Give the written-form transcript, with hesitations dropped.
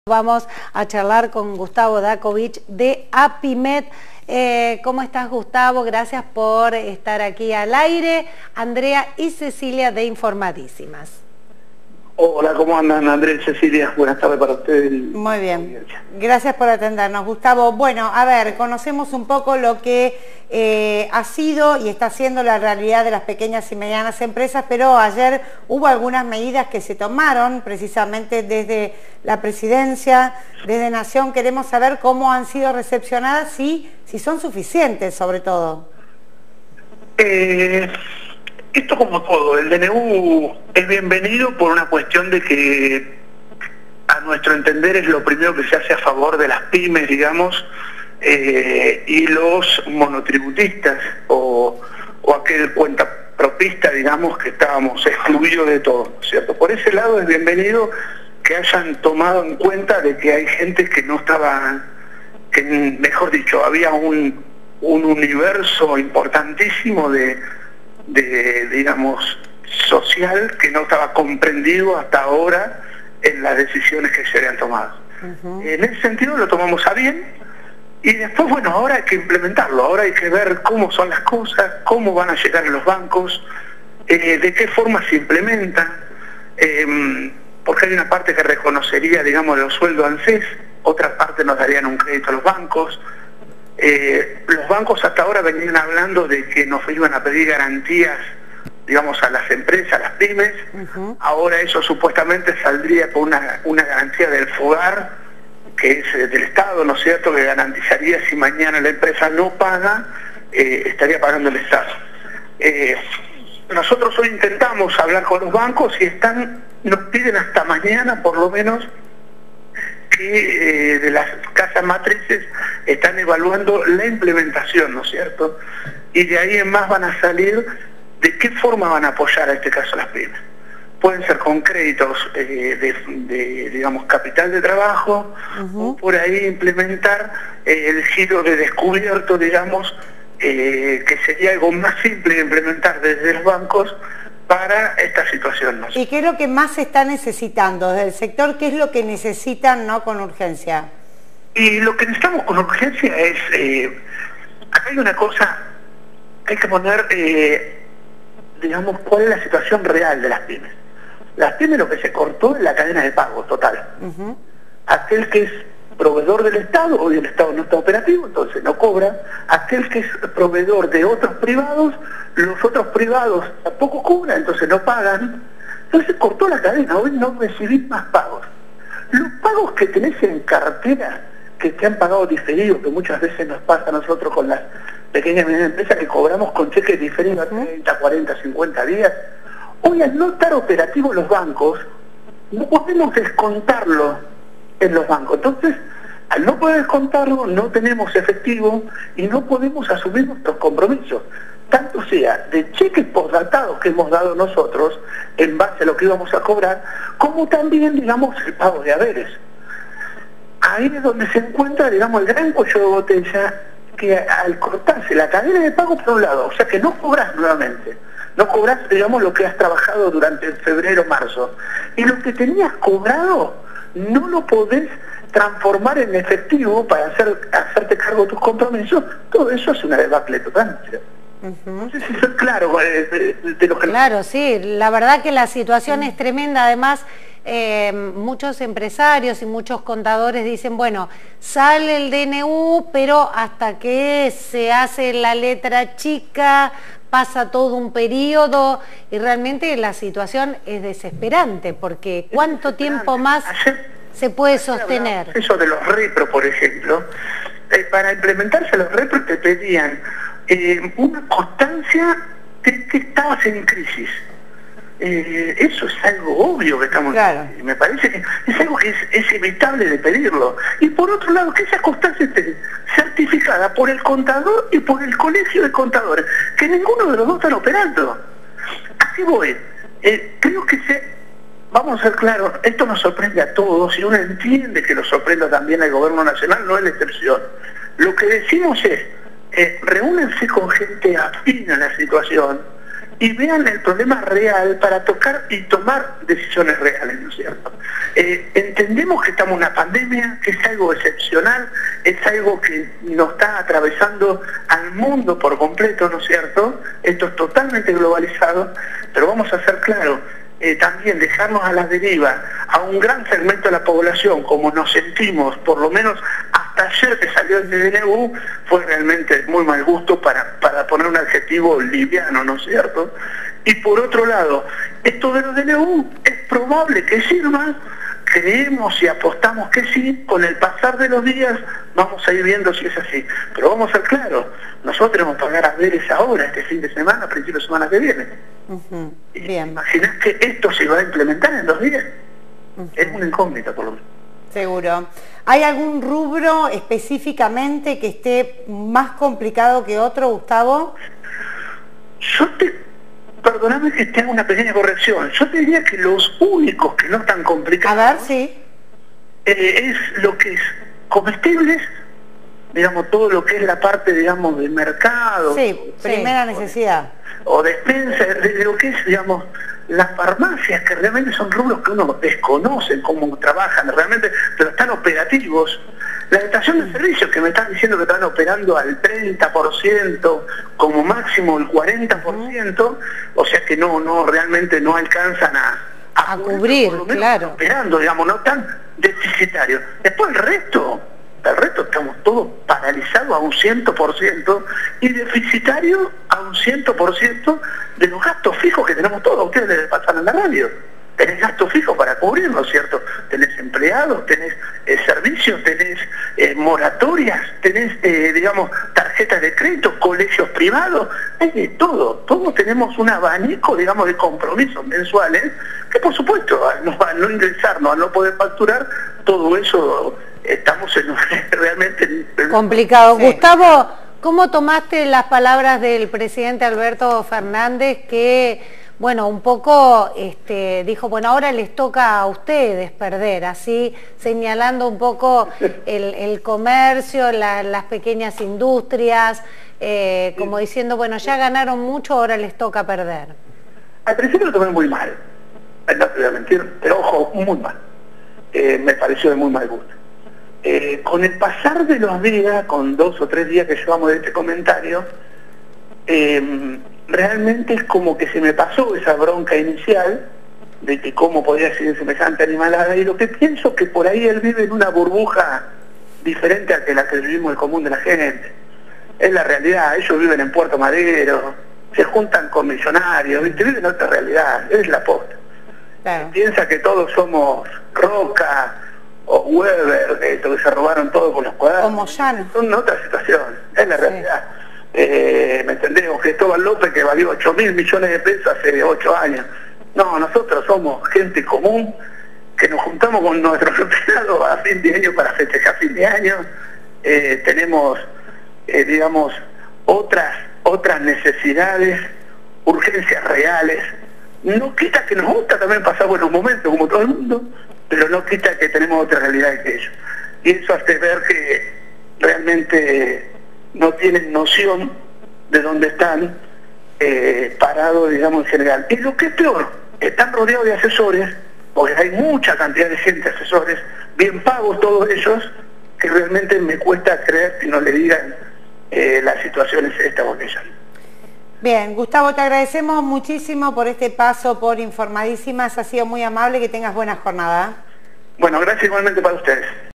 Vamos a charlar con Gustavo Dakovich de APIMED. ¿Cómo estás, Gustavo? Gracias por estar aquí al aire. Andrea y Cecilia de Informadísimas. Hola, ¿cómo andan, Andrés, Cecilia? Buenas tardes para ustedes. Muy bien, gracias por atendernos, Gustavo. Bueno, a ver, conocemos un poco lo que ha sido y está siendo la realidad de las pequeñas y medianas empresas, pero ayer hubo algunas medidas que se tomaron precisamente desde la Presidencia, desde Nación. Queremos saber cómo han sido recepcionadas y si son suficientes, sobre todo. Esto como todo, el DNU es bienvenido por una cuestión de que a nuestro entender es lo primero que se hace a favor de las pymes, digamos, y los monotributistas o aquel cuentapropista, digamos, que estábamos excluidos de todo, ¿cierto? Por ese lado es bienvenido que hayan tomado en cuenta de que hay gente que no estaba, que mejor dicho, había un universo importantísimo digamos, social que no estaba comprendido hasta ahora en las decisiones que se habían tomado. En ese sentido lo tomamos a bien y después, bueno, ahora hay que implementarlo, ahora hay que ver cómo son las cosas, cómo van a llegar a los bancos, de qué forma se implementan, porque hay una parte que reconocería, digamos, los sueldos ANSES, otra parte nos darían un crédito a los bancos. Los bancos hasta ahora venían hablando de que nos iban a pedir garantías, digamos, a las empresas, a las pymes. Ahora eso supuestamente saldría con una garantía del FOGAR, que es del Estado, ¿no es cierto?, que garantizaría si mañana la empresa no paga, estaría pagando el Estado. Nosotros hoy intentamos hablar con los bancos y nos piden hasta mañana, por lo menos, que de las casas matrices están evaluando la implementación, ¿no es cierto? Y de ahí en más van a salir de qué forma van a apoyar a este caso las pymes. Pueden ser con créditos digamos, capital de trabajo, o por ahí implementar el giro de descubierto, digamos, que sería algo más simple de implementar desde los bancos para esta situación, ¿no? ¿Y qué es lo que más se está necesitando desde el sector? ¿Qué es lo que necesitan, no, con urgencia? Y lo que necesitamos con urgencia es, acá hay una cosa, hay que poner, digamos, cuál es la situación real de las pymes. Las pymes lo que se cortó es la cadena de pago total. Aquel que es proveedor del Estado, hoy el Estado no está operativo, entonces no cobra. Aquel que es proveedor de otros privados, los otros privados tampoco cobran, entonces no pagan. Entonces cortó la cadena, hoy no recibís más pagos. Los pagos que tenés en cartera, que te han pagado diferido, que muchas veces nos pasa a nosotros con las pequeñas y medianas empresas, que cobramos con cheques diferidos a 30, 40, 50 días, hoy al no estar operativos los bancos, no podemos descontarlo en los bancos. Entonces, al no poder descontarlo, no tenemos efectivo y no podemos asumir nuestros compromisos, tanto sea de cheques postdatados que hemos dado nosotros en base a lo que íbamos a cobrar, como también, digamos, el pago de haberes. Ahí es donde se encuentra, digamos, el gran cuello de botella, que al cortarse la cadena de pago por un lado, o sea que no cobras nuevamente, no cobras, digamos, lo que has trabajado durante febrero, marzo, y lo que tenías cobrado no lo podés transformar en efectivo para hacerte cargo de tus compromisos. Todo eso es una debacle total, ¿cierto? No sé si soy claro de lo que... Claro, sí, la verdad que la situación es tremenda. Además, muchos empresarios y muchos contadores dicen, bueno, sale el DNU, pero hasta que se hace la letra chica, pasa todo un periodo, y realmente la situación es desesperante, porque ¿cuánto tiempo más se puede sostener? Eso de los repro, por ejemplo, para implementarse los repro te pedían una constancia de que estabas en crisis. Eso es algo obvio que estamos... Claro. Me parece que es algo que es evitable de pedirlo. Y por otro lado, que esa constancia esté certificada por el contador y por el colegio de contadores, que ninguno de los dos están operando. Así voy. Creo que vamos a ser claros, esto nos sorprende a todos y uno entiende que nos sorprenda también al gobierno nacional, no es la excepción. Lo que decimos es, reúnense con gente afín a la situación y vean el problema real para tocar y tomar decisiones reales, ¿no es cierto? Entendemos que estamos en una pandemia, que es algo excepcional, es algo que nos está atravesando al mundo por completo, ¿no es cierto? Esto es totalmente globalizado, pero vamos a ser claros, también dejarnos a la deriva a un gran segmento de la población, como nos sentimos, por lo menos hasta ayer que salió el DNU, fue realmente muy mal gusto para poner un adjetivo liviano, ¿no es cierto? Y por otro lado, esto de los DNU es probable que sirva, creemos y apostamos que sí, con el pasar de los días vamos a ir viendo si es así. Pero vamos a ser claros, nosotros tenemos que pagar a veres ahora, este fin de semana, a principio de semana que viene. Bien. ¿Imaginás que esto se va a implementar en 2 días? Es una incógnita, por lo menos. Seguro. ¿Hay algún rubro específicamente que esté más complicado que otro, Gustavo? Perdóname que te haga una pequeña corrección. Yo te diría que los únicos que no están complicados... A ver, sí. Es lo que es comestibles, digamos, todo lo que es la parte, digamos, de mercado. Sí, primera necesidad. O despensa, de lo que es, digamos, las farmacias, que realmente son rubros que uno desconoce cómo trabajan realmente, pero están operativos. La estación de servicio, que me están diciendo que están operando al 30%, como máximo el 40%, o sea que no realmente no alcanzan a cubrir, claro. Operando, digamos, no tan deficitarios. Después el resto estamos todos paralizados a un 100% y deficitarios a un 100% de los gastos fijos que tenemos todos. Ustedes les pasan en la radio. Tenés gastos fijos para cubrirlos, ¿cierto? Tenés empleados, tenés servicios, tenés moratorias, tenés, digamos, tarjetas de crédito, colegios privados, hay de todo. Todos tenemos un abanico, digamos, de compromisos mensuales que, por supuesto, al no ingresarnos, al no poder facturar, todo eso estamos realmente... complicado. Sí. Gustavo, ¿cómo tomaste las palabras del presidente Alberto Fernández que... bueno, un poco dijo, bueno, ahora les toca a ustedes perder, así señalando un poco el comercio, las pequeñas industrias, como diciendo, bueno, ya ganaron mucho, ahora les toca perder? Al principio lo tomé muy mal, no te voy a mentir, pero ojo, muy mal. Me pareció de muy mal gusto. Con el pasar de los días, con 2 o 3 días que llevamos de este comentario, realmente es como que se me pasó esa bronca inicial de que cómo podía ser semejante animalada, y lo que pienso que por ahí él vive en una burbuja diferente a la que vivimos el común de la gente. Es la realidad, ellos viven en Puerto Madero, se juntan con millonarios, ¿viste? Viven otra realidad, es la posta. Claro. Piensa que todos somos Roca o Weber, que se robaron todo con los cuadernos. O Moyano. Son otra situación, es la realidad. ¿Me entendés? O Cristóbal López, que valió 8.000 millones de pesos hace 8 años. No, nosotros somos gente común, que nos juntamos con nuestros empleados a fin de año para festejar fin de año. Tenemos, digamos, otras necesidades, urgencias reales. No quita que nos gusta también pasar buenos momentos, como todo el mundo, pero no quita que tenemos otras realidades que ellos. Y eso hace ver que realmente no tienen noción de dónde están parados, digamos, en general. Y lo que es peor, están rodeados de asesores, porque hay mucha cantidad de gente, asesores, bien pagos todos ellos, que realmente me cuesta creer que no le digan las situaciones esta o aquella. Bien, Gustavo, te agradecemos muchísimo por este paso por Informadísimas, ha sido muy amable, que tengas buena jornada. Bueno, gracias igualmente para ustedes.